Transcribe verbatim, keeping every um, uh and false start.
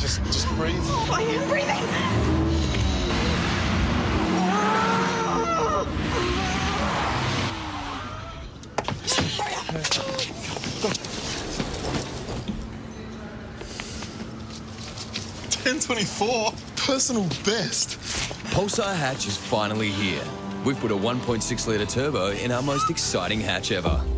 Just, just breathe. Oh, I am breathing. ten twenty-four, personal best. Pulsar hatch is finally here. We've put a one point six litre turbo in our most exciting hatch ever.